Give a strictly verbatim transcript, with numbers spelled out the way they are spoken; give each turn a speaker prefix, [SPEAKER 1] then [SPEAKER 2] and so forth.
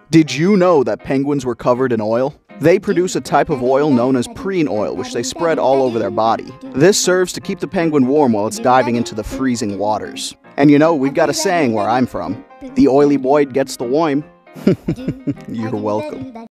[SPEAKER 1] Did you know that penguins were covered in oil? They produce a type of oil known as preen oil, which they spread all over their body. This serves to keep the penguin warm while it's diving into the freezing waters. And you know, we've got a saying where I'm from. The oily boy gets the worm. You're welcome.